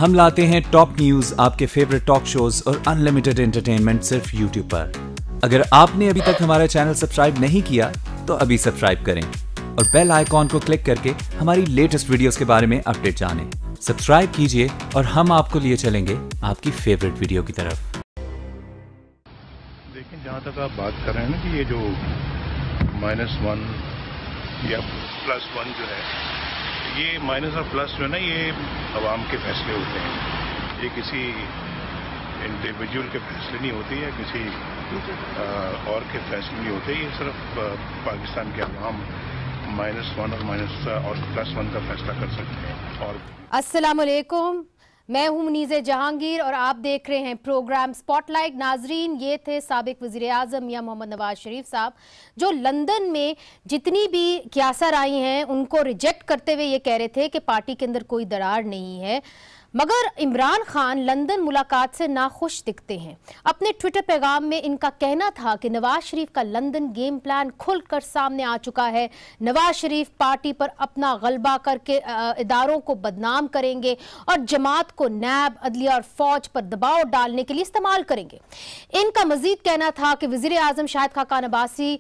हम लाते हैं टॉप न्यूज, आपके फेवरेट टॉक शोज और अनलिमिटेड एंटरटेनमेंट सिर्फ यूट्यूब पर। अगर आपने अभी तक हमारा चैनल सब्सक्राइब नहीं किया तो अभी सब्सक्राइब करें और बेल आइकॉन को क्लिक करके हमारी लेटेस्ट वीडियोस के बारे में अपडेट जानें। सब्सक्राइब कीजिए और हम आपको लिए चलेंगे आपकी फेवरेट वीडियो की तरफ। देखिए, जहाँ तक आप बात कर रहे हैं ना कि ये जो -1 या +1 जो है, ये माइनस और प्लस जो है ना, ये अवाम के फैसले होते हैं। ये किसी इंडिविजुअल के फैसले नहीं होते या किसी और के फैसले नहीं होते। ये सिर्फ पाकिस्तान के अवाम -1 और +1 का फैसला कर सकते हैं। और अस्सलाम वालेकुम, मैं हूं मुनीज़े जहांगीर और आप देख रहे हैं प्रोग्राम स्पॉटलाइट। नाजरीन, ये थे साबिक वज़ीर आज़म मियां मोहम्मद नवाज शरीफ साहब, जो लंदन में जितनी भी क्यासर आई हैं उनको रिजेक्ट करते हुए ये कह रहे थे कि पार्टी के अंदर कोई दरार नहीं है। मगर इमरान खान लंदन मुलाकात से नाखुश दिखते हैं। अपने ट्विटर पैगाम में इनका कहना था कि नवाज शरीफ का लंदन गेम प्लान खुलकर सामने आ चुका है। नवाज शरीफ पार्टी पर अपना गलबा करके इदारों को बदनाम करेंगे और जमात को नैब, अदलिया और फौज पर दबाव डालने के लिए इस्तेमाल करेंगे। इनका मजीद कहना था कि वज़ीर आज़म शाहिद खाकान अब्बासी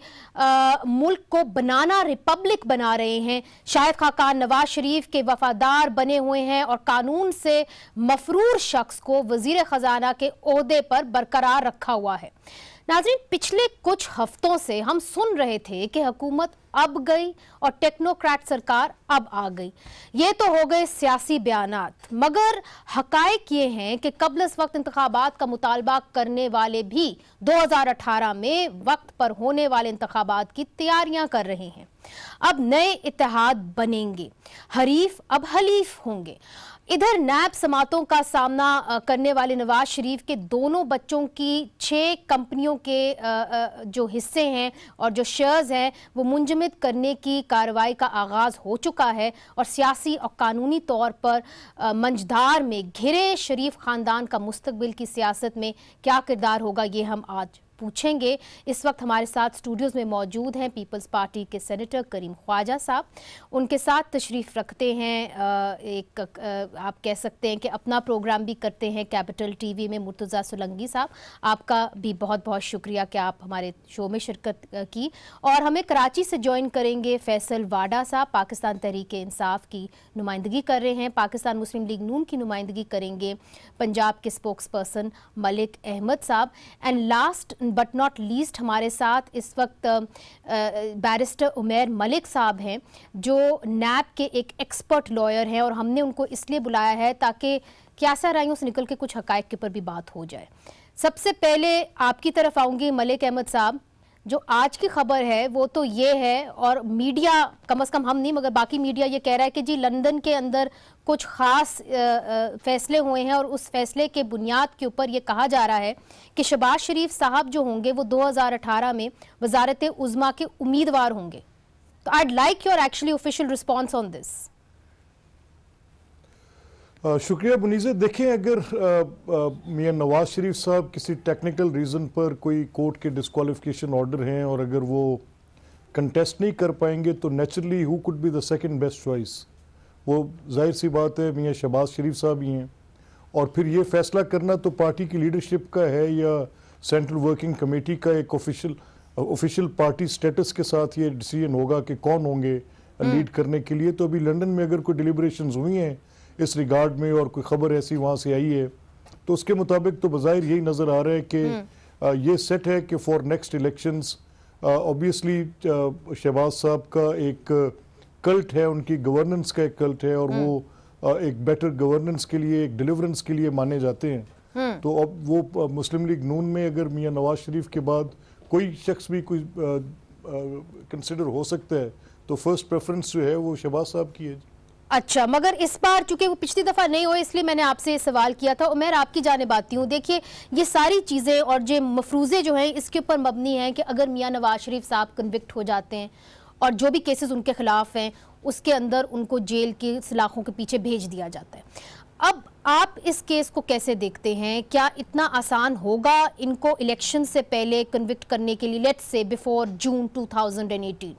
मुल्क को बनाना रिपब्लिक बना रहे हैं। शाहिद खाकान नवाज शरीफ के वफादार बने हुए हैं और कानून से मफरूर शख्स को वजीर खजाना के ओहदे पर बरकरार रखा हुआ है। नाज़रीन, पिछले कुछ हफ्तों से हम सुन रहे थे कि हुकूमत अब गई और टेक्नोक्रेट सरकार अब आ गई। ये तो हो गए सियासी बयानात, मगर हकायक ये हैं कि कबल इस वक्त इंतखाबात का मुतालबा करने वाले भी 2018 में वक्त पर होने वाले इंतखाबात की तैयारियां कर रहे हैं। अब नए इत्तेहाद बनेंगे, हरीफ अब हलीफ होंगे। इधर नैब समातों का सामना करने वाले नवाज शरीफ के दोनों बच्चों की 6 कंपनियों के जो हिस्से हैं और जो शेयर्स हैं वो मुंजमद करने की कार्रवाई का आगाज़ हो चुका है और सियासी और कानूनी तौर पर मंझधार में घिरे शरीफ ख़ानदान का मुस्तकबिल की सियासत में क्या किरदार होगा, ये हम आज पूछेंगे। इस वक्त हमारे साथ स्टूडियोज़ में मौजूद हैं पीपल्स पार्टी के सेनेटर करीम ख्वाजा साहब। उनके साथ तशरीफ़ रखते हैं एक आप कह सकते हैं कि अपना प्रोग्राम भी करते हैं कैपिटल टीवी में मुर्तज़ा सुलंगी साहब। आपका भी बहुत बहुत शुक्रिया कि आप हमारे शो में शिरकत की। और हमें कराची से ज्वाइन करेंगे फैसल वाडा साहब, पाकिस्तान तहरीक इंसाफ की नुमाइंदगी कर रहे हैं। पाकिस्तान मुस्लिम लीग नून की नुमाइंदगी करेंगे पंजाब के स्पोक्स पर्सन मलिक अहमद साहब। And last but not least हमारे साथ इस वक्त बैरिस्टर उमैर मलिक साहब हैं, जो नैब के एक एक्सपर्ट लॉयर हैं और हमने उनको इसलिए बुलाया है ताकि क्यासा राइयों से निकल के कुछ हकायक के ऊपर भी बात हो जाए। सबसे पहले आपकी तरफ आऊँगी मलिक अहमद साहब। जो आज की खबर है वो तो ये है, और मीडिया कम से कम हम नहीं मगर बाकी मीडिया ये कह रहा है कि जी लंदन के अंदर कुछ ख़ास फैसले हुए हैं और उस फैसले के बुनियाद के ऊपर ये कहा जा रहा है कि शहबाज शरीफ साहब जो होंगे वो 2018 में वजारत उज़्मा के उम्मीदवार होंगे। तो I like your actually official response on this. शुक्रिया मुनीज़े। देखिए, अगर मियां नवाज शरीफ साहब किसी टेक्निकल रीज़न पर कोई कोर्ट के डिस्क्वालिफिकेशन ऑर्डर हैं और अगर वो कंटेस्ट नहीं कर पाएंगे तो naturally who could be the second best choice? वो जाहिर सी बात है मियां शहबाज शरीफ साहब ही हैं। और फिर ये फैसला करना तो पार्टी की लीडरशिप का है या सेंट्रल वर्किंग कमेटी का एक ऑफिशियल पार्टी स्टेटस के साथ ये डिसीजन होगा कि कौन होंगे लीड करने के लिए। तो अभी लंदन में अगर कोई डिलिब्रेशंस हुई हैं इस रिगार्ड में और कोई खबर ऐसी वहाँ से आई है तो उसके मुताबिक तो बज़ाहिर यही नज़र आ रहा है कि ये सेट है कि for next elections obviously Shahbaz साहब का एक कल्ट है, उनकी गवर्नेंस का एक कल्ट है और वो एक बेटर गवर्नेंस के लिए, एक डिलीवरेंस के लिए माने जाते हैं। तो अब वो मुस्लिम लीग नून में अगर मियां नवाज शरीफ के बाद कोई शख्स भी कोई कंसिडर हो सकता है तो फर्स्ट प्रेफरेंस जो है वो शहबाज साहब की है। अच्छा, मगर इस बार चूंकि वो पिछली दफ़ा नहीं हुए इसलिए मैंने आपसे ये सवाल किया था। उमैर, आपकी जानिब आती हूँ। देखिए, ये सारी चीज़ें और जो मफरूज़े जो हैं इसके ऊपर मबनी हैं कि अगर मियां नवाज शरीफ साहब कन्विक्ट हो जाते हैं और जो भी केसेस उनके खिलाफ हैं उसके अंदर उनको जेल की सलाखों के पीछे भेज दिया जाता है। अब आप इस केस को कैसे देखते हैं? क्या इतना आसान होगा इनको इलेक्शन से पहले कन्विक्ट करने के लिए, लेट्स से बिफोर जून 2018?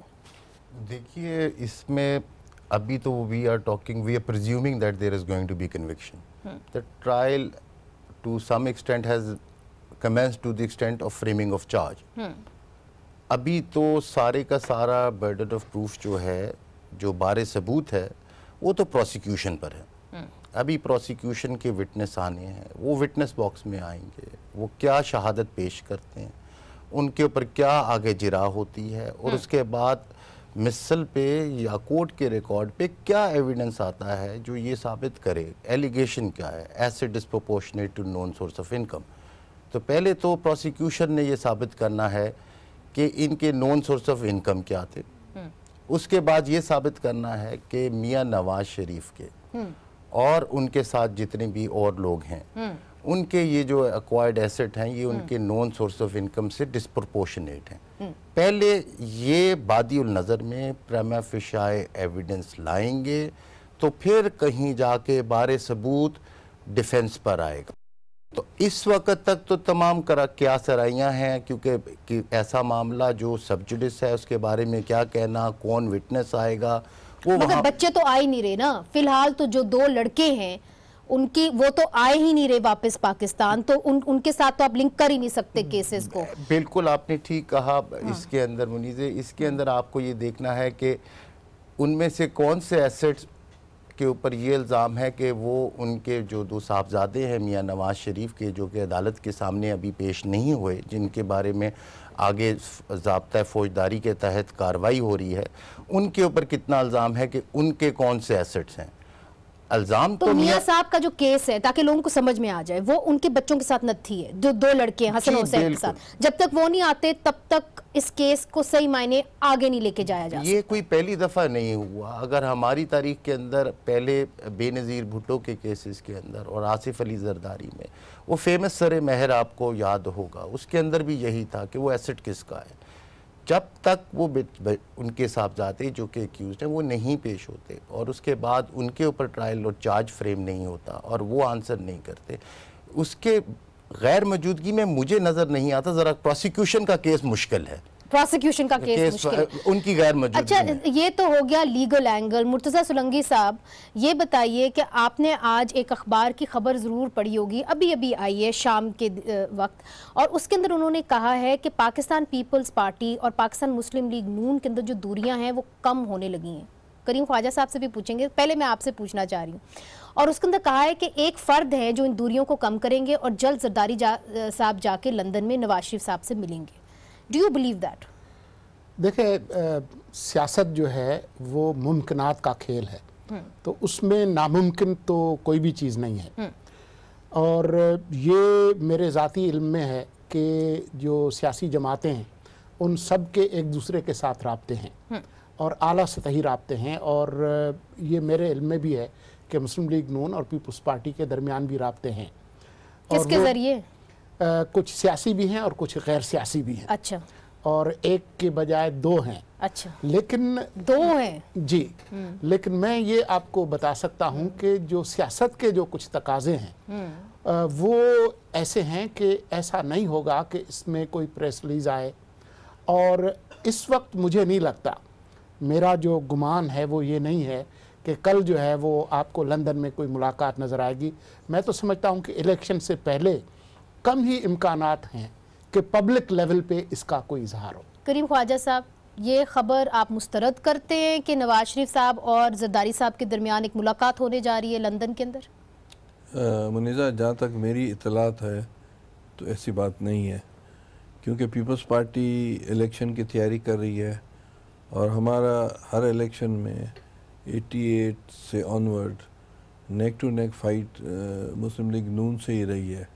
देखिए, इसमें अभी तो we are presuming that there is going to be conviction. The trial to some extent has commenced to the extent of framing of charge. अभी तो सारे का सारा बर्डन ऑफ प्रूफ जो है, जो बारे सबूत है, वो तो प्रोसिक्यूशन पर है। अभी प्रोसिक्यूशन के विटनेस आने हैं, वो विटनेस बॉक्स में आएंगे, वो क्या शहादत पेश करते हैं, उनके ऊपर क्या आगे जिरा होती है, और उसके बाद मिसल पे या कोर्ट के रिकॉर्ड पे क्या एविडेंस आता है जो ये साबित करे, एलिगेशन क्या है, asset disproportionate to known source of income. तो पहले तो प्रोसिक्यूशन ने ये साबित करना है कि इनके नोन सोर्स ऑफ इनकम क्या थे। उसके बाद ये साबित करना है कि मियां नवाज शरीफ के और उनके साथ जितने भी और लोग हैं, उनके ये जो एक्वायर्ड एसेट हैं, ये उनके नॉन सोर्स ऑफ इनकम से डिस्प्रोपोर्शनेट हैं। पहले ये बादिउल नज़र में प्रमा फिशाए एविडेंस लाएंगे, तो फिर कहीं जाके बारे सबूत डिफेंस पर आएगा। तो इस वक्त तक तो तमाम क्या सराइयाँ हैं, क्योंकि कि ऐसा मामला जो सब जुडिस है उसके बारे में क्या कहना, कौन विटनेस आएगा, वो मगर बच्चे तो आ ही नहीं रहे ना फिलहाल। तो जो 2 लड़के हैं उनकी, वो तो आए ही नहीं रहे वापस पाकिस्तान, तो उनके साथ तो आप लिंक कर ही नहीं सकते केसेस को। बिल्कुल आपने ठीक कहा। इसके अंदर मुनीज़े, इसके अंदर आपको ये देखना है कि उनमें से कौन से एसेट्स के ऊपर ये इल्ज़ाम है कि वो उनके जो 2 साहबजादे हैं मियां नवाज शरीफ के, जो कि अदालत के सामने अभी पेश नहीं हुए, जिनके बारे में आगे ज़ाब्ता फौजदारी के तहत कार्रवाई हो रही है, उनके ऊपर कितना इल्ज़ाम है कि उनके कौन से एसेट्स हैं। इल्ज़ाम तो मियां साहब का जो केस है, ताकि लोगों को समझ में आ जाए, वो उनके बच्चों के साथ नत्थी है, जो 2 लड़के हैं हसन हुसैन के साथ। जब तक वो नहीं आते तब तक इस केस को सही मायने आगे नहीं लेके जाया जा सकता। ये कोई पहली दफ़ा नहीं हुआ। अगर हमारी तारीख के अंदर पहले बेनज़ीर भुट्टो के केसेस के अंदर और आसिफ अली जरदारी में, वो फेमस सर महर आपको याद होगा, उसके अंदर भी यही था कि वो एसेट किसका है। जब तक वो उनके साहबजादे जो कि एक्यूज हैं वो नहीं पेश होते, और उसके बाद उनके ऊपर ट्रायल और चार्ज फ्रेम नहीं होता और वो आंसर नहीं करते, उसके गैर मौजूदगी में मुझे नज़र नहीं आता ज़रा प्रोसिक्यूशन का केस मुश्किल है। प्रोसिक्यूशन का केस मुश्किल, उनकी गैर मौजूदगी। अच्छा, ये तो हो गया लीगल एंगल। मुर्तज़ा सुलंगी साहब, ये बताइए कि आपने आज एक अखबार की खबर ज़रूर पढ़ी होगी, अभी अभी आई है शाम के वक्त, और उसके अंदर उन्होंने कहा है कि पाकिस्तान पीपल्स पार्टी और पाकिस्तान मुस्लिम लीग नून के अंदर जो दूरियां हैं वो कम होने लगी हैं। करीम ख्वाजा साहब से भी पूछेंगे, पहले मैं आपसे पूछना चाह रही हूँ। और उसके अंदर कहा है कि एक फ़र्द है जो इन दूरियों को कम करेंगे और जल्द जरदारी साहब जाके लंदन में नवाज शरीफ साहब से मिलेंगे। Do you believe that? देखिए, सियासत जो है वो मुमकिनात का खेल है, तो उसमें नामुमकिन तो कोई भी चीज़ नहीं है। और ये मेरे ज़ाती इल्म में है कि जो सियासी जमातें हैं उन सब के एक दूसरे के साथ राब्ते हैं और आला सतही राब्ते हैं, और ये मेरे इल्म में भी है कि मुस्लिम लीग नून और पीपल्स पार्टी के दरमियान भी राब्ते हैं। किसके ज़रिए? कुछ सियासी भी हैं और कुछ गैर सियासी भी हैं। अच्छा। और एक के बजाय 2 हैं। अच्छा, लेकिन 2 हैं जी। लेकिन मैं ये आपको बता सकता हूँ कि जो सियासत के जो कुछ तकाजे हैं वो ऐसे हैं कि ऐसा नहीं होगा कि इसमें कोई प्रेस रिलीज आए, और इस वक्त मुझे नहीं लगता, मेरा जो गुमान है वो ये नहीं है कि कल जो है वो आपको लंदन में कोई मुलाकात नज़र आएगी। मैं तो समझता हूँ कि इलेक्शन से पहले कम ही इम्कानात हैं कि पब्लिक लेवल पे इसका कोई इजहार हो। करीम ख्वाजा साहब, ये खबर आप मुस्तरद करते हैं कि नवाज शरीफ साहब और जरदारी साहब के दरमियान एक मुलाकात होने जा रही है लंदन के अंदर? मुनीज़ा, जहाँ तक मेरी इतलात है तो ऐसी बात नहीं है, क्योंकि पीपल्स पार्टी इलेक्शन की तैयारी कर रही है और हमारा हर इलेक्शन में 88 से onward neck to neck fight Muslim League Noon से ही रही है।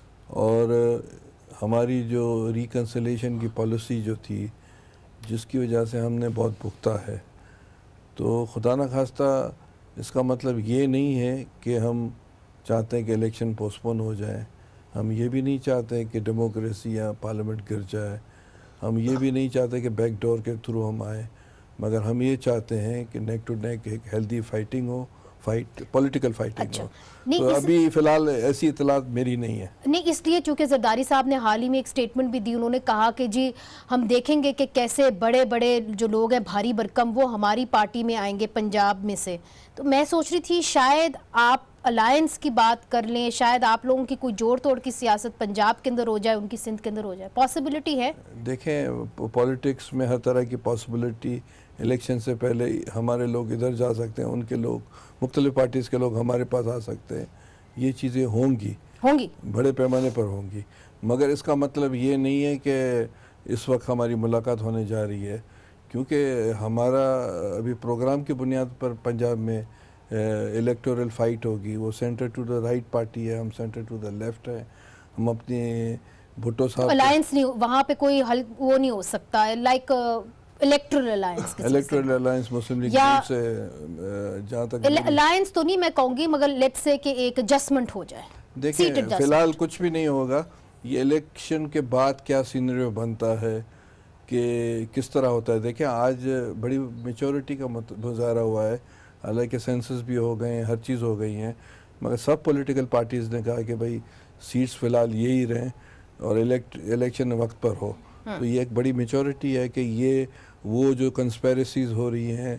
और हमारी जो रिकन्सिलेशन की पॉलिसी जो थी, जिसकी वजह से हमने बहुत भुगता है, तो खुदा न खास्ता इसका मतलब ये नहीं है कि हम चाहते हैं कि इलेक्शन पोस्टपोन हो जाए। हम ये भी नहीं चाहते कि डेमोक्रेसी या पार्लियामेंट गिर जाए। हम ये भी नहीं चाहते कि बैक डोर के थ्रू हम आए, मगर हम ये चाहते हैं कि नेक टू नेक एक हेल्दी फाइटिंग हो फाइट, पॉलिटिकल फाइटिंग अच्छा। हो। नहीं, तो अभी फिलहाल ऐसी इतलात मेरी नहीं है। नहीं, इसलिए चूंकि जरदारी साहब ने हाल ही में एक स्टेटमेंट भी दी, उन्होंने कहा कि जी हम देखेंगे कि कैसे बड़े बड़े जो लोग हैं भारी भरकम वो हमारी पार्टी में आएंगे पंजाब में से। तो मैं सोच रही थी शायद आप अलायंस की बात कर लें, शायद आप लोगों की कोई जोड़ तोड़ की सियासत पंजाब के अंदर हो जाए, उनकी सिंध के अंदर हो जाए, पॉसिबिलिटी है? देखें, पॉलिटिक्स में हर तरह की पॉसिबिलिटी, इलेक्शन से पहले हमारे लोग इधर जा सकते हैं, उनके लोग, मुख्तलिफ पार्टीज़ के लोग हमारे पास आ सकते हैं, ये चीज़ें होंगी, बड़े पैमाने पर होंगी। मगर इसका मतलब ये नहीं है कि इस वक्त हमारी मुलाकात होने जा रही है, क्योंकि हमारा अभी प्रोग्राम की बुनियाद पर पंजाब में इलेक्टोरल फाइट होगी। वो centre to the right party है, हम सेंटर टू द लेफ्ट है। हम अपने भुट्टो साहब अलायंस नहीं, वहाँ पे कोई हल वो नहीं हो सकता है, like electoral alliance, electoral alliance Muslim League से जहाँ तक अलायंस तो नहीं मैं कहूँगी, मगर लेट्स से कि एक एडजस्टमेंट हो जाए। देखिए फिलहाल कुछ भी नहीं होगा, ये इलेक्शन के बाद क्या सीनरियो बनता है कि किस तरह होता है। देखिए आज बड़ी मेचोरिटी का मुजाहरा हुआ है, हालांकि सेंसस भी हो गए हैं, हर चीज़ हो गई हैं, मगर सब पॉलिटिकल पार्टीज़ ने कहा कि भाई सीट्स फ़िलहाल यही रहें और इलेक्शन वक्त पर हो। तो ये एक बड़ी मेचोरिटी है कि ये वो जो कंस्पेरेसीज हो रही हैं,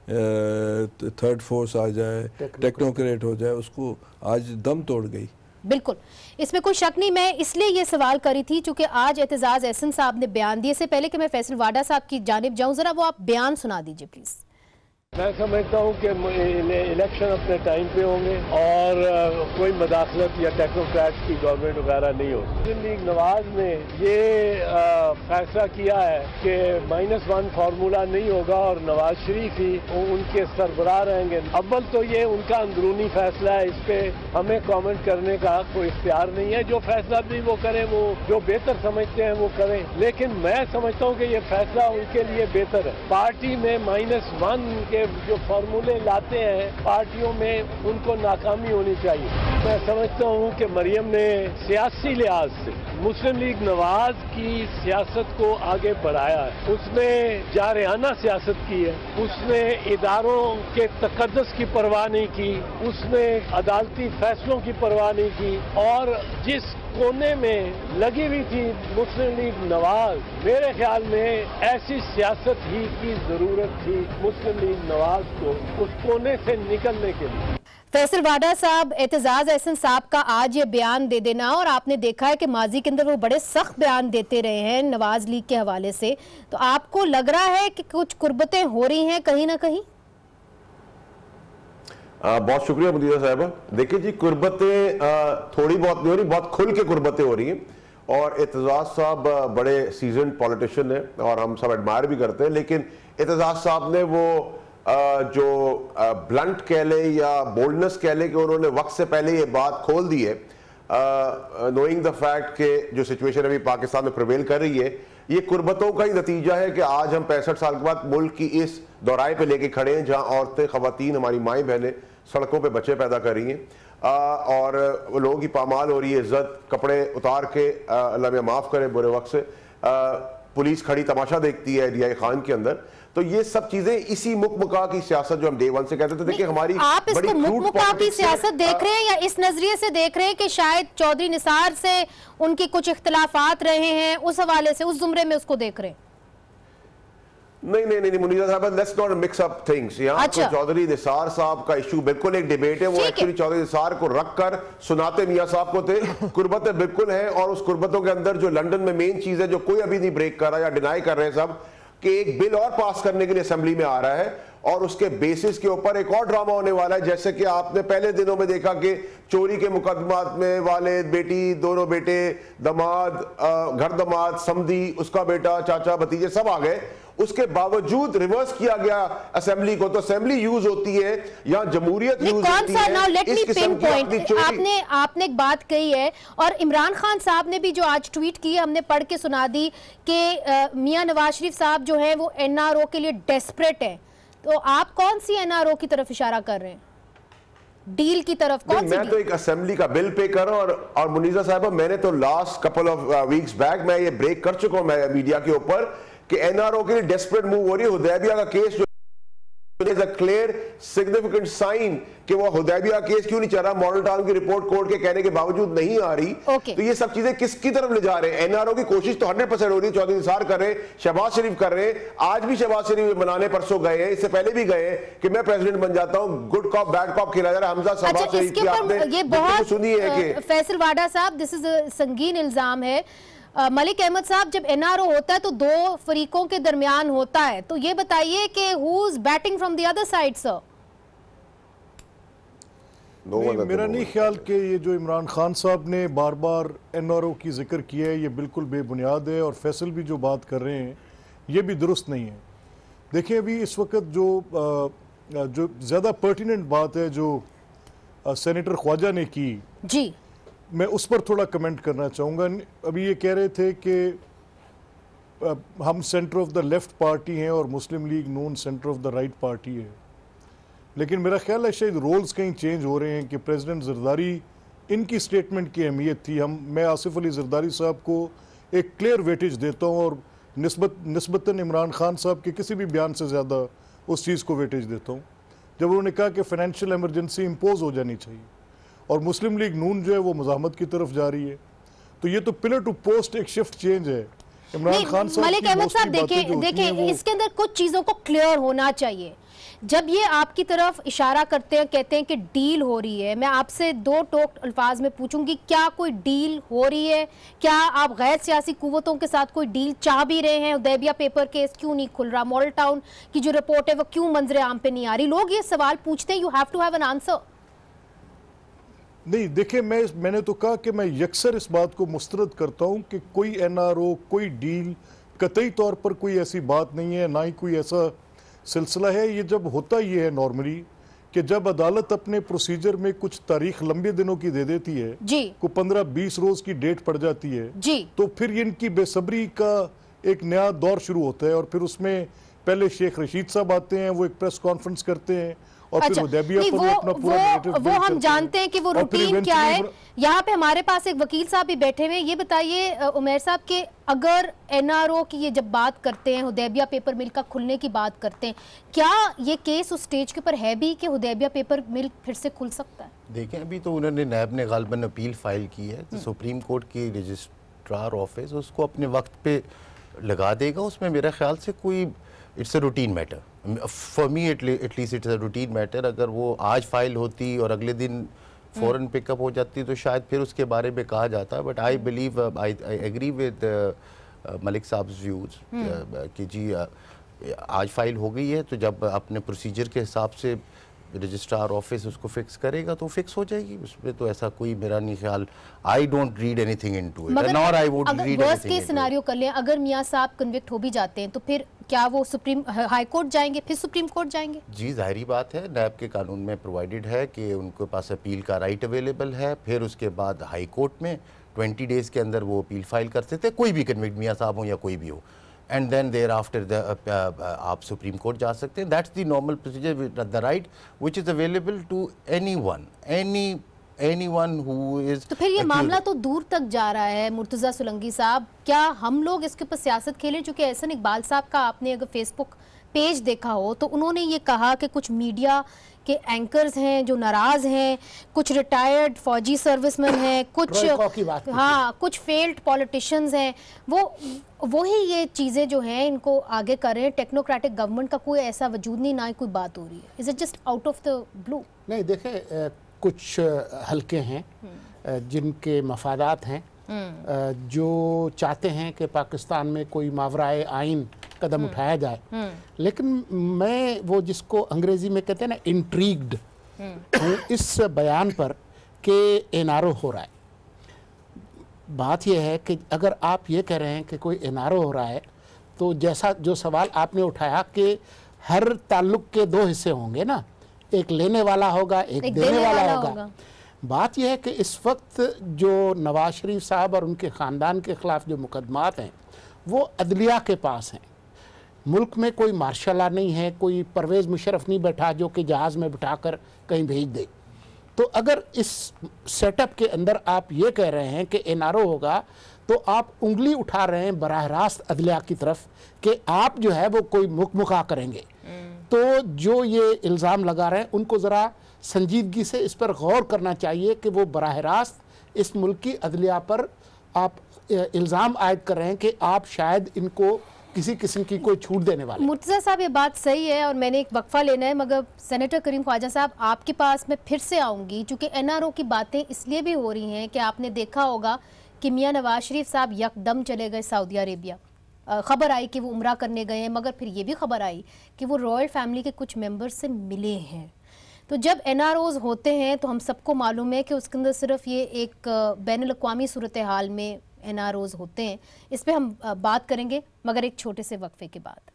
थर्ड फोर्स आ जाए, टेक्नोक्रेट हो जाए, उसको आज दम तोड़ गई। बिल्कुल, इसमें कोई शक नहीं। मैं इसलिए ये सवाल करी थी चूंकि आज एतजाज़ एहसन साहब ने बयान दिए। से पहले कि मैं फैसल वाडा साहब की जानिब जाऊं, ज़रा वो आप बयान सुना दीजिए प्लीज़। मैं समझता हूँ कि इलेक्शन अपने टाइम पे होंगे और कोई मदाखलत या टेक्नोक्रेट्स की गवर्नमेंट वगैरह नहीं हो। मुस्लिम लीग नवाज ने ये फैसला किया है कि -1 फार्मूला नहीं होगा और नवाज शरीफ ही उनके सरबराह रहेंगे। अव्वल तो ये उनका अंदरूनी फैसला है, इस पे हमें कमेंट करने का कोई इख्तियार नहीं है। जो फैसला भी वो करें, वो जो बेहतर समझते हैं वो करें, लेकिन मैं समझता हूँ कि ये फैसला उनके लिए बेहतर है। पार्टी में -1 के जो फार्मूले लाते हैं पार्टियों में, उनको नाकामी होनी चाहिए। मैं समझता हूँ कि मरियम ने सियासी लिहाज से मुस्लिम लीग नवाज की सियासत को आगे बढ़ाया है। उसने जारहाना सियासत की है, उसने इदारों के तकद्दुस की परवाह नहीं की, उसने अदालती फैसलों की परवाह नहीं की, और जिस कोने में लगी हुई थी मुस्लिम लीग नवाज, मेरे ख्याल में ऐसी सियासत ही की जरूरत थी मुस्लिम लीग नवाज को उस कोने से निकलने के लिए। फैसल वाडा साहब, एतजाज़ एहसन साहब का आज ये बयान दे देना, और आपने देखा है कि माजी के अंदर वो बड़े सख्त बयान देते रहे हैं नवाज लीग के हवाले से, तो आपको लग रहा है कि कुछ कुर्बतें हो रही हैं कहीं ना कहीं? बहुत शुक्रिया मुदीरा साहिबा। देखिए जी, कुर्बतें थोड़ी बहुत नहीं हो रही, बहुत खुल के कुर्बतें हो रही हैं। और एतजाज़ साहब बड़े सीजन पॉलिटिशियन हैं और हम सब एडमायर भी करते हैं, लेकिन एतजाज़ साहब ने वो जो ब्लंट कह ले या बोल्डनेस कह ले कि उन्होंने वक्त से पहले ये बात खोल दी है, नोइंग द फैक्ट कि जो सिचुएशन अभी पाकिस्तान में प्रिवेल कर रही है, ये कुर्बतों का ही नतीजा है कि आज हम 65 साल के बाद मुल्क की इस दौराए पे लेके खड़े हैं जहां औरतें, खवातीन, हमारी माएँ बहनें सड़कों पे बच्चे पैदा कर रही हैं और वो लोगों की पामाल हो रही है, इज्जत कपड़े उतार के, अल्लाह में माफ़ करे बुरे वक्त से, पुलिस खड़ी तमाशा देखती है DI खान के अंदर। तो ये सब चीजें इसी मुकमुका की सियासत जो हम डे 1 से कहते थे, देखिए हमारी आप इसको मुकमुका की सियासत देख रहे हैं या इस नजरिए से देख रहे हैं कि शायद चौधरी निसार से उनके कुछ इख्तिलाफात रहे हैं, उस हवाले से, उस जुमरे में उसको देख रहे हैं? नहीं मुनीरा साहब, let's not mix up things. यहाँ तो चौधरी निसार साहब का इशू बिल्कुल एक डिबेट है, वो एक्चुअली चौधरी निसार को रखकर सुनाते मियां साहब को थे। कुर्बतें बिल्कुल हैं, और उस कुर्बतों के अंदर जो लंदन में मेन चीज है जो कोई अभी नहीं ब्रेक कर रहा या डिनाई कर रहे हैं सब, कि एक बिल और पास करने के लिए असेंबली में आ रहा है और उसके बेसिस के ऊपर एक और ड्रामा होने वाला है। जैसे कि आपने पहले दिनों में देखा कि चोरी के मुकदमात में वालिद, बेटी, दोनों बेटे, दामाद, घर दामाद, समधी, उसका बेटा, चाचा, भतीजे सब आ गए, उसके बावजूद रिवर्स किया गया असेंबली को। तो असेंबली यूज होती है या जमहूरियत यूज होती है। आपने एक बात कही है, और इमरान खान साहब ने भी जो आज ट्वीट की, हमने पढ़ के सुना दी कि मियां नवाज शरीफ साहब जो है वो NRO के लिए डेस्परेट है। तो आप कौन सी NRO की तरफ इशारा कर रहे हैं? डील की तरफ? कौन सी? मैं तो एक असेंबली का बिल पे कर रहा हूं, और मुनीजा साहब मैंने तो last couple of weeks back मैं ये ब्रेक कर चुका हूं मैं मीडिया के ऊपर कि NRO के लिए डेस्परेट मूव हो रही है। हुदैबिया का केस जो is a clear significant sign कि वो हुदैबिया केस क्यों नहीं चल रहा, मॉडल टाउन की रिपोर्ट कोर्ट के कहने के बावजूद नहीं आ रही। तो ये सब चीजें किसकी तरफ ले जा रहे हैं? एनआरओ की कोशिश तो 100% हो रही है, चौधरी निसार कर रहे हैं, शहबाज शरीफ कर रहे हैं, आज भी शहबाज शरीफ मनाने परसों गए हैं, इससे पहले भी गए हैं कि मैं प्रेसिडेंट बन जाता हूं, गुड कॉप बैड कॉप खेला जा रहा है। हमजा शहबाज शरीफ की आपने ये बहुत सुनी है कि फैसल वाडा साहब, दिस इज संगीन इल्जाम है। मलिक अहमद साहब, जब एनआरओ होता है तो दो फरीकों के दरमियान होता है, तो ये बताइए कि who is batting from the other side sir? मेरा नहीं ख्याल कि ये जो इमरान खान साहब ने बार बार एनआरओ की जिक्र किया है ये बिल्कुल बेबुनियाद है, और फैसल भी जो बात कर रहे हैं ये भी दुरुस्त नहीं है। देखिए अभी इस वक्त जो ज़्यादा पर्टिनेंट बात है जो सेनेटर ख्वाजा ने की जी, मैं उस पर थोड़ा कमेंट करना चाहूँगा। अभी ये कह रहे थे कि हम centre of the left party हैं और Muslim League Noon centre of the right party है, लेकिन मेरा ख्याल है शायद रोल्स कहीं चेंज हो रहे हैं कि प्रेसिडेंट जरदारी, इनकी स्टेटमेंट की अहमियत थी। मैं आसिफ अली जरदारी साहब को एक क्लियर वेटेज देता हूँ और निस्बतन इमरान खान साहब के किसी भी बयान से ज़्यादा उस चीज़ को वेटेज देता हूँ जब उन्होंने कहा कि फाइनेंशियल एमरजेंसी इम्पोज हो जानी चाहिए और मुस्लिम लीग नून जो है वो मुजाहमत की तरफ जा रही है। तो ये तो पिलर टू पोस्ट एक शिफ्ट चेंज है। इमरान खान साहब, मलिक अहमद साहब, देखिए इसके अंदर कुछ चीजों को क्लियर होना चाहिए। जब ये आपकी तरफ इशारा करते हैं, कहते हैं कि डील हो रही है, मैं आपसे दो टोक अल्फाज में पूछूंगी, क्या कोई डील हो रही है? क्या आप गैर सियासी कुव्वतों के साथ कोई डील चाह भी रहे हैं? हुदैबिया पेपर केस क्यों नहीं खुल रहा? मॉडल टाउन की जो रिपोर्ट है वो क्यों मंजरे आम पे नहीं आ रही? लोग ये सवाल पूछते हैं, you have to have an answer. नहीं, देखिए मैंने तो कहा कि मैं यकसर इस बात को मुस्तरद करता हूं कि कोई एनआरओ, कोई डील, कतई तौर पर कोई ऐसी बात नहीं है, ना ही कोई ऐसा सिलसिला है। ये जब होता ये है नॉर्मली कि जब अदालत अपने प्रोसीजर में कुछ तारीख लंबे दिनों की दे देती है जी, को 15-20 रोज की डेट पड़ जाती है जी, तो फिर इनकी बेसब्री का एक नया दौर शुरू होता है और फिर उसमें पहले शेख रशीद साहब आते हैं, वो एक प्रेस कॉन्फ्रेंस करते हैं और फिर हुदैबिया पर वो अपना पूरा नैरेटिव वो हम जानते हैं कि वो रूटीन क्या है। यहाँ पे हमारे पास एक वकील साहब भी बैठे हुए हैं। ये बताइए उमैर साहब कि अगर एनआरओ की ये जब बात करते हैं, हुदैबिया पेपर मिल का खुलने की बात करते हैं, क्या ये केस उस स्टेज के ऊपर है भी कि हुदैबिया पेपर मिल फिर से खुल सकता है? देखें, अभी तो उन्होंने नैब ने गालिबन अपील फाइल की है, तो सुप्रीम कोर्ट की रजिस्ट्रार ऑफिस उसको अपने वक्त पे लगा देगा। उसमें मेरा ख्याल से कोई it's a routine matter, for me at least it's a routine matter. अगर वो आज फाइल होती और अगले दिन फ़ौरन पिकअप हो जाती तो शायद फिर उसके बारे में कहा जाता। But I believe, I agree with Malik साहब व्यूज़ कि जी आज फाइल हो गई है तो जब अपने प्रोसीजर के हिसाब से रजिस्ट्रार ऑफिस उसको फिक्स करेगा तो फिक्स हो जाएगी। उसमें तो ऐसा कोई मेरा नहीं ख्याल, I don't read anything into it and और I would read anything. Worst case scenario कर लें, अगर मियां साहब कन्विक्ट हो भी जाते हैं तो फिर क्या वो सुप्रीम हाई कोर्ट जाएंगे, फिर सुप्रीम कोर्ट जाएंगे? जी जाहिर बात है, नैब के कानून में प्रोवाइडेड है कि उनके पास अपील का राइट अवेलेबल है। फिर उसके बाद हाई कोर्ट में 20 डेज़ के अंदर वो अपील फाइल कर सकते हैं, कोई भी कन्विक्ट मियां साहब हो या कोई भी हो, एंड देन देयर आफ्टर आप सुप्रीम कोर्ट जा सकते हैं। That's the normal procedure, the right which is available to anyone who is. तो फिर ये मामला तो दूर तक जा रहा है मुर्तज़ा सुलंगी साहब, क्या हम लोग इसके ऊपर सियासत खेलें? चूँकि एहसन इकबाल साहब का आपने अगर फेसबुक पेज देखा हो तो उन्होंने ये कहा कि कुछ मीडिया के एंकर्स हैं जो नाराज़ हैं, कुछ रिटायर्ड फौजी सर्विसमैन हैं, कुछ फेल्ड पॉलिटिशियंस हैं, वही ये चीज़ें जो हैं इनको आगे कर रहे हैं। टेक्नोक्रेटिक गवर्नमेंट का कोई ऐसा वजूद नहीं, ना ही कोई बात हो रही है। Is it just out of the blue? नहीं, देखें कुछ हल्के हैं जिनके मफादात हैं, जो चाहते हैं कि पाकिस्तान में कोई मावराए आइन कदम उठाया जाए, लेकिन मैं वो जिसको अंग्रेजी में कहते हैं ना इंट्रीग्ड हूँ इस बयान पर कि एनआरओ हो रहा है। बात यह है कि अगर आप ये कह रहे हैं कि कोई एनआरओ हो रहा है तो जैसा जो सवाल आपने उठाया कि हर ताल्लुक के दो हिस्से होंगे ना, एक लेने वाला होगा, एक देने वाला होगा। बात यह है कि इस वक्त जो नवाज शरीफ साहब और उनके ख़ानदान के ख़िलाफ़ जो मुकदमात हैं वो अदलिया के पास हैं। मुल्क में कोई मार्शल लॉ नहीं है, कोई परवेज़ मुशर्रफ नहीं बैठा जो कि जहाज़ में बिठाकर कहीं भेज दे। तो अगर इस सेटअप के अंदर आप ये कह रहे हैं कि एनआरओ होगा तो आप उंगली उठा रहे हैं बराह रास्त अदलिया की तरफ कि आप जो है वो कोई मुकमुका करेंगे। तो जो ये इल्ज़ाम लगा रहे हैं उनको ज़रा संजीदगी से इस पर गौर करना चाहिए कि वो बराह रास्त इस मुल्क की अदलिया पर आप इल्ज़ाम आयद कर रहे हैं कि आप शायद इनको किसी किस्म की कोई छूट देने वाले। मुर्तज़ा साहब ये बात सही है और मैंने एक वक्फा लेना है, मगर सेनेटर करीम ख्वाजा साहब आपके पास मैं फिर से आऊँगी, चूँकि NRO की बातें इसलिए भी हो रही हैं कि आपने देखा होगा कि मियाँ नवाज शरीफ साहब यकदम चले गए सऊदी अरेबिया। ख़बर आई कि वो उम्रा करने गए हैं, मगर फिर ये भी खबर आई कि वो रॉयल फैमिली के कुछ मेंबर से मिले हैं। तो जब NROs होते हैं तो हम सबको मालूम है कि उसके अंदर सिर्फ ये एक बैनुल-अक़वामी सूरत हाल में NROs होते हैं। इस पे हम बात करेंगे मगर एक छोटे से वक्फे के बाद।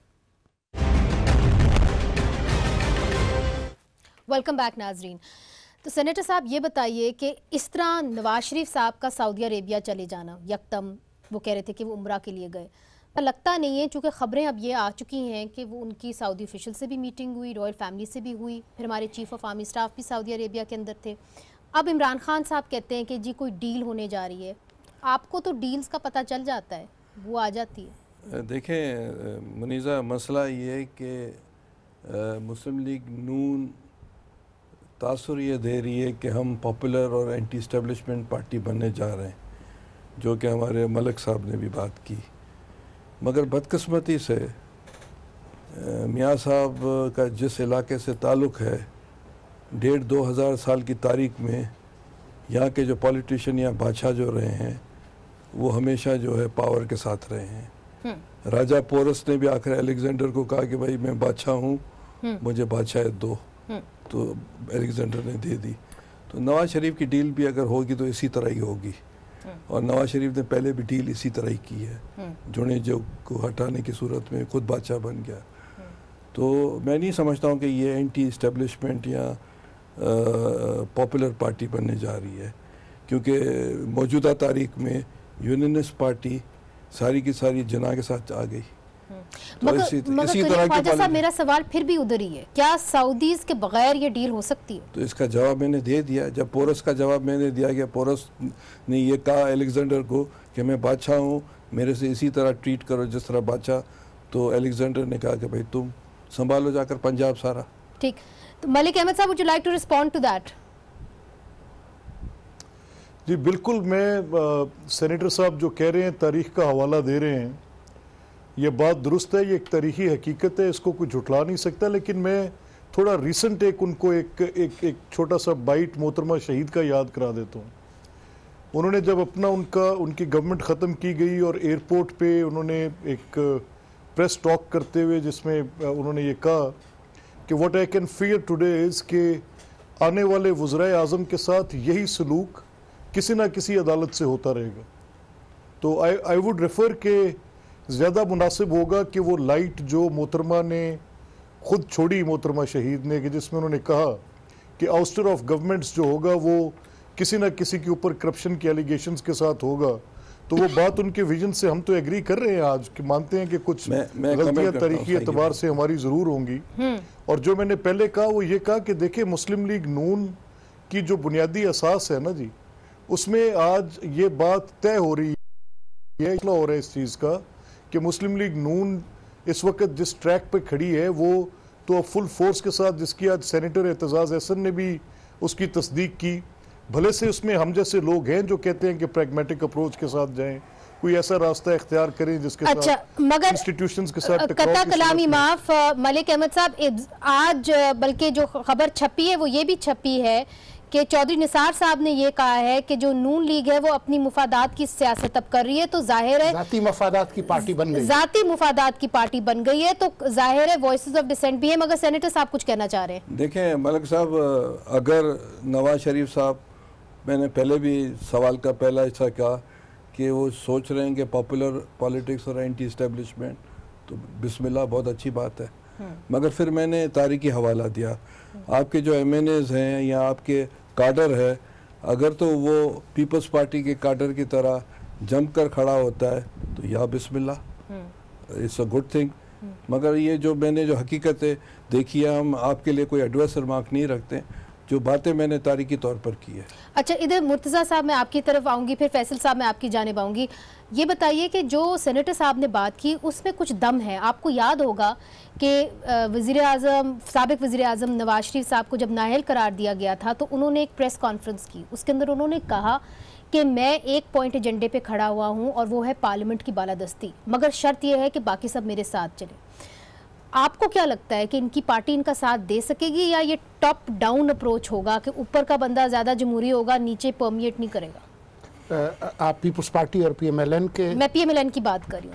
वेलकम बैक नाजरीन। तो सेनेटर साहब ये बताइए कि इस तरह नवाज शरीफ साहब का सऊदी अरेबिया चले जाना यकदम, वो कह रहे थे कि वो उम्रा के लिए गए, लगता नहीं है, चूँकि ख़बरें अब ये आ चुकी हैं कि वो उनकी सऊदी ऑफिशियल से भी मीटिंग हुई, रॉयल फैमिली से भी हुई, फिर हमारे चीफ ऑफ आर्मी स्टाफ भी सऊदी अरेबिया के अंदर थे। अब इमरान खान साहब कहते हैं कि जी कोई डील होने जा रही है। आपको तो डील्स का पता चल जाता है, वो आ जाती है। देखें मुनीज़ा, मसला ये है कि मुस्लिम लीग नून तासुर ये दे रही है कि हम पॉपुलर और एंटी इस्टेब्लिशमेंट पार्टी बनने जा रहे हैं, जो कि हमारे मलिक साहब ने भी बात की। मगर बदकिस्मती से मियाँ साहब का जिस इलाके से ताल्लुक़ है, 1,500-2,000 साल की तारीख में यहाँ के जो पॉलिटिशियन या बादशाह जो रहे हैं वो हमेशा जो है पावर के साथ रहे हैं। राजा पोरस ने भी आखिर अलेक्जेंडर को कहा कि भाई मैं बादशाह हूँ, मुझे बादशाहत दो, तो अलेक्जेंडर ने दे दी। तो नवाज शरीफ की डील भी अगर होगी तो इसी तरह ही होगी, और नवाज शरीफ ने पहले भी डील इसी तरह ही की है। जुनेजो को हटाने की सूरत में खुद बादशाह बन गया। तो मैं नहीं समझता हूँ कि ये एंटी इस्टेब्लिशमेंट या पॉपुलर पार्टी बनने जा रही है, क्योंकि मौजूदा तारीख में यूनियनिस्ट पार्टी सारी की सारी जना के साथ आ गई। तो इसी तरह की साहब मेरा सवाल फिर भी उधर ही है, क्या सऊदीज के बगैर ये डील हो सकती है? तो इसका जवाब मैंने दे दिया। जब पोरस का जवाब मैंने दिया कि पोरस ने ये कहा अलेक्जेंडर को कि मैं बादशाह हूँ, मेरे से इसी तरह ट्रीट करो जिस तरह बादशाह, तो अलेक्जेंडर ने कहा कि भाई तुम संभालो जाकर पंजाब सारा। ठीक, तो मलिक अहमद साहब, would you like to respond to that? जी बिल्कुल, मैं सेनेटर साहब जो कह रहे हैं, तारीख का हवाला दे रहे हैं, ये बात दुरुस्त है, ये एक तारीखी हकीकत है, इसको कोई झुटला नहीं सकता। लेकिन मैं थोड़ा रिसेंट उनको एक छोटा सा बाइट मोहतरमा शहीद का याद करा देता हूँ। उन्होंने जब उनकी गवर्नमेंट ख़त्म की गई और एयरपोर्ट पे उन्होंने एक प्रेस टॉक करते हुए जिसमें उन्होंने ये कहा कि what I can fear today is के आने वाले वज़राए आज़म के साथ यही सलूक किसी ना किसी अदालत से होता रहेगा। तो आई वुड रेफ़र के ज़्यादा मुनासिब होगा कि वो लाइट जो मोहतरमा ने खुद छोड़ी, मोहतरमा शहीद ने, कि जिसमें उन्होंने कहा कि आउस्टर ऑफ गवर्नमेंट्स जो होगा वो किसी ना किसी के ऊपर करप्शन के एलिगेशंस के साथ होगा, तो वो बात उनके विजन से हम तो एग्री कर रहे हैं आज, कि मानते हैं कि कुछ गलतियां तारीखी एतबार से हमारी ज़रूर होंगी। और जो मैंने पहले कहा वो ये कहा कि देखिए, मुस्लिम लीग नून की जो बुनियादी असास है ना जी, उसमें आज ये बात तय हो रही है, हो रहा है इस चीज़ का कि मुस्लिम लीग नून इस वक्त जिस ट्रैक पे खड़ी है वो तो फुल फोर्स के साथ, जिसकी आज सेनेटर एतजाज़ एहसन ने भी उसकी तस्दीक की, भले से उसमें हम जैसे लोग हैं जो कहते हैं कि प्रैग्मेटिक अप्रोच के साथ जाएं, कोई ऐसा रास्ता इख्तियार करें जिसके साथ मगर इंस्टीट्यूशंस के साथ कता कलामी माफ मलिक अहमद साहब, आज बल्कि जो खबर छपी है वो ये भी छपी है कि चौधरी निसार साहब ने ये कहा है कि जो नून लीग है वो अपनी मुफादात की सियासत अब कर रही है, तो जाहिर है जाती मफादात की पार्टी बन गई, जाती मुफादात की पार्टी बन गई है, तो जाहिर है वॉइसेस ऑफ डिसेंट भी है। मगर सेनेटर साहब कुछ कहना चाह रहे हैं। देखें मलिक साहब, अगर नवाज शरीफ साहब, मैंने पहले भी सवाल का पहला हिस्सा कहा कि वो सोच रहे हैं कि पॉपुलर पॉलिटिक्स और एंटी इस्टेब्लिशमेंट, तो बिस्मिल्लाह, बहुत अच्छी बात है। मगर फिर मैंने तारीखी हवाला दिया, आपके जो MNAs हैं या आपके काडर है, अगर तो वो पीपल्स पार्टी के काडर की तरह जमकर खड़ा होता है तो या बिस्मिल्लाह, इट्स अ गुड थिंग। मगर ये जो मैंने जो हकीकत है देखी है, हम आपके लिए कोई एडवर्स रिमार्क नहीं रखते, जो बातें मैंने तारीखी तौर पर की है। अच्छा, इधर मुर्तज़ा साहब मैं आपकी तरफ आऊँगी, फिर फैसल साहब मैं आपकी जानिब आऊँगी। ये बताइए कि जो सेनेटर साहब ने बात की उसमें कुछ दम है। आपको याद होगा कि साबिक वज़ीर आज़म नवाज शरीफ साहब को जब नाअहल करार दिया गया था तो उन्होंने एक प्रेस कॉन्फ्रेंस की, उसके अंदर उन्होंने कहा कि मैं एक पॉइंट एजेंडे पे खड़ा हुआ हूँ और वो है पार्लियामेंट की बालादस्ती, मगर शर्त यह है कि बाकी सब मेरे साथ चले। आपको क्या लगता है कि इनकी पार्टी इनका साथ दे सकेगी या ये टॉप डाउन अप्रोच होगा कि ऊपर का बंदा ज़्यादा जमहूरी होगा, नीचे परमिएट नहीं करेगा? आप पीपल्स पार्टी और PMLN के? मैं PMLN की बात कर रही हूँ।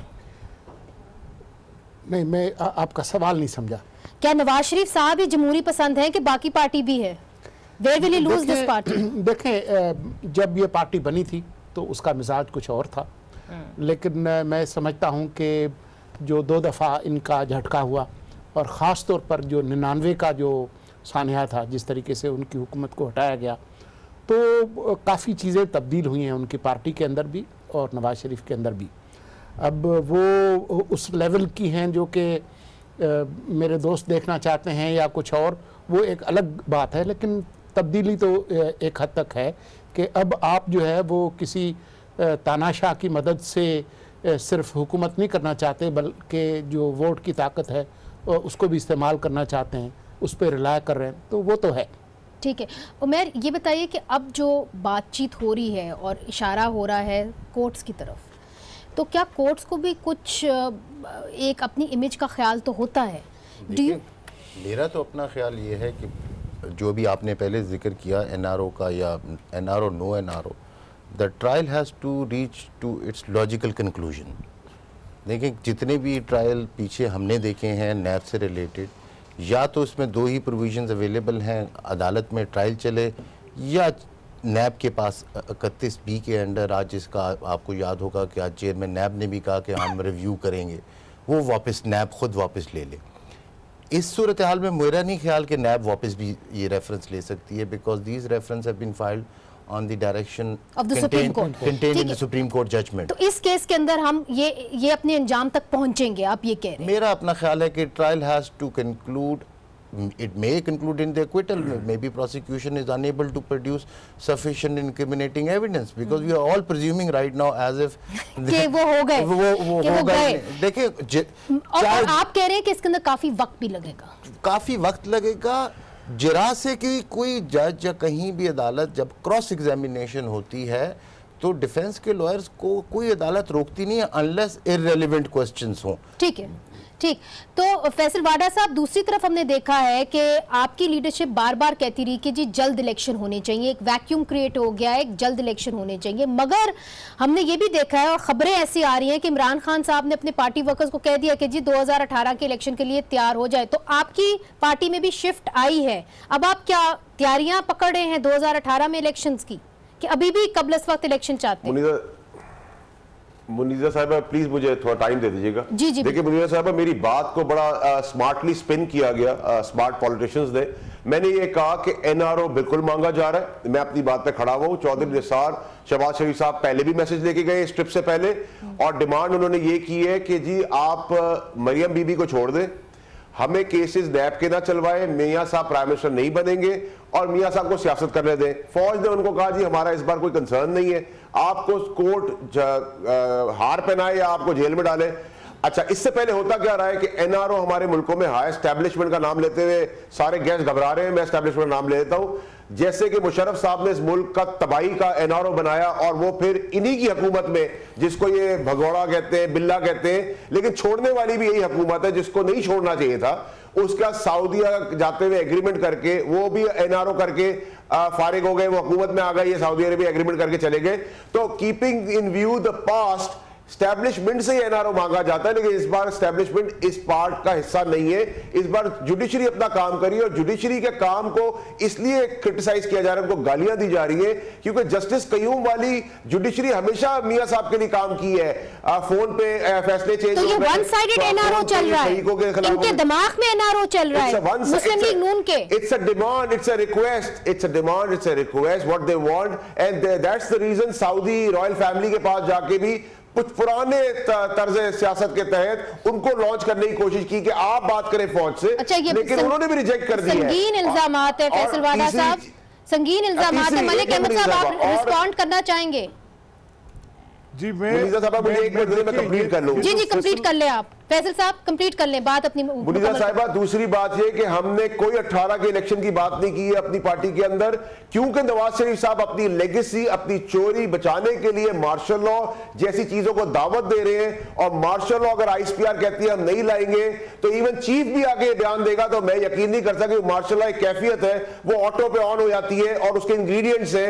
नहीं, मैं आपका सवाल नहीं समझा। क्या नवाज शरीफ साहब ही जमहूरी पसंद है कि बाकी पार्टी भी है? Where will he lose this party? देखें, जब ये पार्टी बनी थी तो उसका मिजाज कुछ और था, लेकिन मैं समझता हूँ कि जो 2 दफ़ा इनका झटका हुआ और ख़ास तौर पर जो 99 का जो सानिया था, जिस तरीके से उनकी हुकूमत को हटाया गया, तो काफ़ी चीज़ें तब्दील हुई हैं उनकी पार्टी के अंदर भी और नवाज शरीफ के अंदर भी। अब वो उस लेवल की हैं जो कि मेरे दोस्त देखना चाहते हैं या कुछ और, वो एक अलग बात है, लेकिन तब्दीली तो एक हद तक है कि अब आप जो है वो किसी तानाशाह की मदद से सिर्फ हुकूमत नहीं करना चाहते, बल्कि जो वोट की ताकत है उसको भी इस्तेमाल करना चाहते हैं, उस पर रिलाय कर रहे हैं, तो वो तो है। ठीक है उमर, ये बताइए कि अब जो बातचीत हो रही है और इशारा हो रहा है कोर्ट्स की तरफ, तो क्या कोर्ट्स को भी कुछ एक अपनी इमेज का ख्याल तो होता है? मेरा तो अपना ख्याल ये है कि जो भी आपने पहले जिक्र किया NRO का या NRO no NRO, the trial has to reach to its logical conclusion. देखिए, जितने भी ट्रायल पीछे हमने देखे हैं नैब से रिलेटेड, या तो इसमें 2 ही प्रोविजंस अवेलेबल हैं, अदालत में ट्रायल चले, या नैब के पास 31B के अंडर, आज जिसका आपको याद होगा कि आज चेयरमैन नैब ने भी कहा कि हम रिव्यू करेंगे, वो वापस नैब खुद वापस ले ले। इस सूरत हाल में मेरा नहीं ख्याल कि नैब वापस भी ये रेफरेंस ले सकती है, because these reference have been filed on the direction of the Supreme Court, contained in the Supreme Court judgment। तो इस केस के अंदर हम ये अपने अंजाम तक पहुंचेंगे, आप ये कह रहे हैं? मेरा अपना ख्याल है कि trial has to conclude, it may conclude in the acquittal, maybe prosecution is unable to produce sufficient incriminating evidence because we are all presuming right now as if कि वो हो गए, वो हो गए। देखिए, और आप कह रहे हैं कि इसके अंदर काफी वक्त भी लगेगा, काफी वक्त लगेगा। जरा से कि कोई जज या कहीं भी अदालत जब क्रॉस एग्जामिनेशन होती है तो डिफेंस के लॉयर्स को कोई अदालत रोकती नहीं है अनलेस इररिलेवेंट क्वेश्चंस हों। ठीक है, ठीक। तो फैसल वाडा साहब, दूसरी तरफ हमने देखा है कि आपकी लीडरशिप बार बार कहती रही कि जी जल्द इलेक्शन होने चाहिए, एक वैक्यूम क्रिएट हो गया है, एक जल्द इलेक्शन होने चाहिए, मगर हमने ये भी देखा है और खबरें ऐसी आ रही हैं कि इमरान खान साहब ने अपने पार्टी वर्कर्स को कह दिया कि जी 2018 के इलेक्शन के लिए तैयार हो जाए। तो आपकी पार्टी में भी शिफ्ट आई है, अब आप क्या तैयारियां पकड़ रहे हैं 2018 में इलेक्शंस की, कि अभी भी कबल इस वक्त इलेक्शन चाहते हैं? मुनीजा साहबा प्लीज मुझे थोड़ा टाइम दे दीजिएगा। जी जी। देखिए मुनीजा साहबा, मेरी बात को बड़ा स्मार्टली स्पिन किया गया स्मार्ट पॉलिटिशियंस ने। मैंने ये कहा कि NRO बिल्कुल मांगा जा रहा है, मैं अपनी बात पे खड़ा हुआ हूँ। चौधरी निसार शहबाज शरीफ साहब पहले भी मैसेज लेके गए इस ट्रिप से पहले, और डिमांड उन्होंने ये की है कि जी आप मरियम बीबी को छोड़ दें, हमें केसेस नैब के ना चलवाए, मियाँ साहब प्राइम मिनिस्टर नहीं बनेंगे और मियाँ साहब को सियासत करने दें। फौज ने उनको कहा जी हमारा इस बार कोई कंसर्न नहीं है, आपको कोर्ट हार पहनाए या आपको जेल में डाले। अच्छा, इससे पहले होता क्या रहा है कि NRO हमारे मुल्कों में हाई एस्टैब्लिशमेंट का नाम लेते हुए सारे गेस्ट घबरा रहे हैं, मैं एस्टैब्लिशमेंट का नाम ले लेता हूं। जैसे कि मुशर्रफ साहब ने इस मुल्क का तबाही का NRO बनाया और वो फिर इन्हीं की हुकूमत में, जिसको ये भगोड़ा कहते हैं, बिल्ला कहते हैं, लेकिन छोड़ने वाली भी यही हुकूमत है जिसको नहीं छोड़ना चाहिए था। उसका सऊदीया जाते हुए एग्रीमेंट करके वो भी NRO करके फारिग हो गए, वो हुकूमत में आ गए, ये सऊदी अरेबिया एग्रीमेंट करके चले गए। तो keeping in view the past, establishment से NRO मांगा जाता है, लेकिन इस बार स्टैब्लिशमेंट इस पार्ट का हिस्सा नहीं है। इस बार जुडिशरी अपना काम करी और जुडिशरी के काम को इसलिए क्रिटिसाइज किया जा रहा है, उनको गालियां दी जा रही है, क्योंकि जस्टिस कयूम वाली जुडिशरी हमेशा मियां साहब के लिए काम की है। फोन पे फैसले चेंज, तो ये वन साइडेड NRO चल रहा है, इनके दिमाग में NRO चल रहा है, मुस्लिम लीग नून के। It's a demand, it's a request, it's a demand, it's a request, what they want, and that's the reason Saudi royal family के पास जाके भी कुछ पुराने तर्ज सियासत के तहत उनको लॉन्च करने की कोशिश की कि आप बात करें फौज से। अच्छा, लेकिन उन्होंने भी रिजेक्ट कर दिया। संगीन इल्जामात है फैसल वाडा साहब, संगीन इल्जामात है। मलिक अहमद साहब, आप रिस्पॉन्ड करना चाहेंगे? जी मैं मुझे एक मिनट में कंप्लीट कर लूं। जी कंप्लीट कर ले आप, फैसल साहब कंप्लीट कर लें बात अपनी। मुनीजा साहिबा, दूसरी बात यह कि हमने कोई 18 के इलेक्शन की बात नहीं की है अपनी पार्टी के अंदर, क्योंकि नवाज शरीफ साहब अपनी लेगेसी, अपनी चोरी बचाने के लिए मार्शल लॉ जैसी चीजों को दावत दे रहे हैं। और मार्शल लॉ अगर आईएसपीआर कहती है हम नहीं लाएंगे, तो इवन चीफ भी आगे बयान देगा तो मैं यकीन नहीं कर सकता। मार्शल लॉ एक कैफियत है, वो ऑटो पे ऑन हो जाती है और उसके इंग्रेडिएंट्स हैं।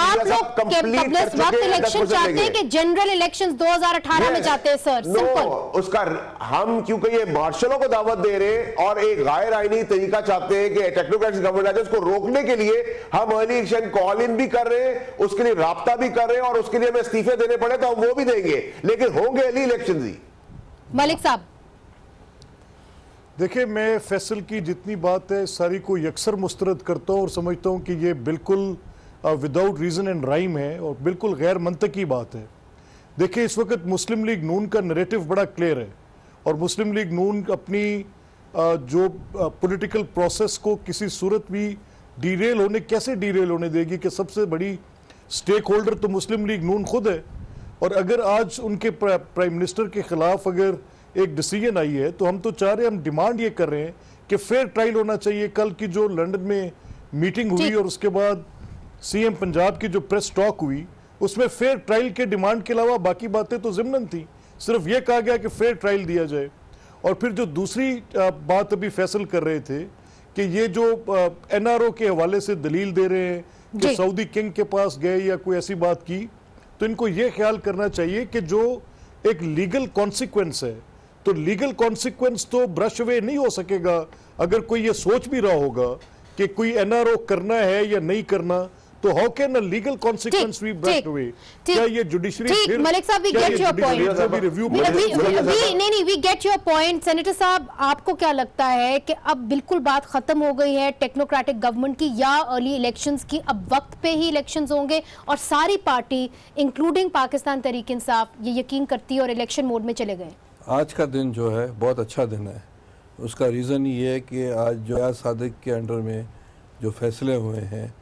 इलेक्शन चाहते हैं कि जनरल इलेक्शन 2018 में चाहते हैं सर, सिंपल। उसका हम क्योंकि ये मार्शलों को दावत दे रहे हैं और एक गैर आईनी तरीका चाहते हैं कि टेक्नोक्रेट्स गवर्नमेंट है, उसको रोकने के लिए हम अर्ली इलेक्शन कॉल इन भी कर रहे हैं, उसके लिए राब्ता भी कर रहे हैं और उसके लिए हमें इस्तीफे देने पड़े तो हम वो भी देंगे, लेकिन होंगे अर्ली इलेक्शन ही। मलिक साहब देखिए, मैं फैसल की जितनी बात है सारी को यकसर मुस्तरद करता हूं और समझता हूं कि ये बिल्कुल विदाउट रीजन एंड राइम है और बिल्कुल गैर मंतकी बात है। देखिए, इस वक्त मुस्लिम लीग नून का नैरेटिव बड़ा क्लियर है और मुस्लिम लीग नून अपनी जो पॉलिटिकल प्रोसेस को किसी सूरत भी कैसे डीरेल होने देगी कि सबसे बड़ी स्टेक होल्डर तो मुस्लिम लीग नून खुद है। और अगर आज उनके प्राइम मिनिस्टर के खिलाफ अगर एक डिसीजन आई है तो हम तो चाह रहे हैं, हम डिमांड ये कर रहे हैं कि फेयर ट्रायल होना चाहिए। कल की जो लंदन में मीटिंग हुई और उसके बाद सीएम पंजाब की जो प्रेस टॉक हुई, उसमें फेयर ट्रायल के डिमांड के अलावा बाकी बातें तो ज़िम्नन थी, सिर्फ ये कहा गया कि फेयर ट्रायल दिया जाए। और फिर जो दूसरी बात अभी फैसल कर रहे थे कि ये जो एनआरओ के हवाले से दलील दे रहे हैं कि सऊदी किंग के पास गए या कोई ऐसी बात की, तो इनको ये ख्याल करना चाहिए कि जो एक लीगल कॉन्सिक्वेंस है, तो लीगल कॉन्सिक्वेंस तो ब्रश अवे नहीं हो सकेगा। अगर कोई ये सोच भी रहा होगा कि कोई एनआरओ करना है या नहीं करना, तो how can a legal consequence be brushed away? क्या ये जुडिशरी? ठीक, मलिक साहब, वी गेट योर पॉइंट। नहीं, we get your point. Senator साहब, आपको क्या लगता है कि अब बिल्कुल बात खत्म हो गई है टेक्नोक्रेटिक गवर्नमेंट की, या अर्ली इलेक्शंस की, अब वक्त पे ही इलेक्शंस होंगे और सारी पार्टी इंक्लूडिंग पाकिस्तान तहरीक इंसाफ ये यकीन करती है और इलेक्शन मोड में चले गए? आज का दिन जो है बहुत अच्छा दिन है। उसका रीज़न ये है कि आज जो आज़ाद सादिक के अंडर में जो फैसले हुए हैं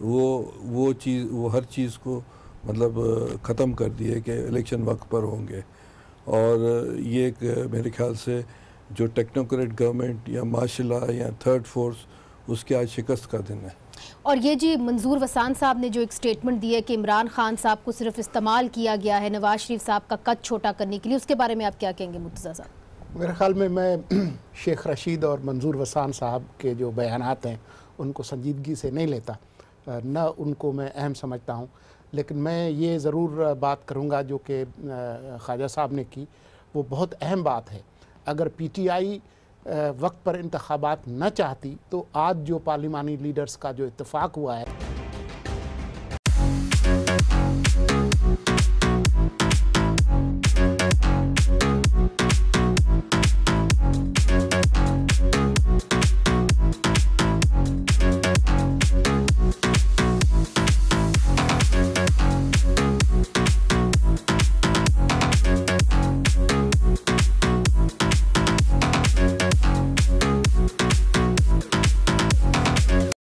वो हर चीज़ को मतलब ख़त्म कर दिए कि इलेक्शन वक्त पर होंगे। और ये एक मेरे ख्याल से जो टेक्नोक्रेट गवर्नमेंट या मार्शल लॉ या थर्ड फोर्स, उसके आज शिकस्त का दिन है। और ये जी मंजूर वसान साहब ने जो एक स्टेटमेंट दी है कि इमरान खान साहब को सिर्फ इस्तेमाल किया गया है नवाज शरीफ साहब का कद छोटा करने के लिए, उसके बारे में आप क्या कहेंगे मुर्तज़ा साहब? मेरे ख्याल में मैं शेख रशीद और मंजूर वसान साहब के जो बयानात हैं उनको संजीदगी से नहीं लेता, न उनको मैं अहम समझता हूँ। लेकिन मैं ये ज़रूर बात करूँगा जो कि ख्वाजा साहब ने की, वो बहुत अहम बात है। अगर पीटीआई वक्त पर इंतखाबात न चाहती तो आज जो पार्लिमानी लीडर्स का जो इत्तेफाक हुआ है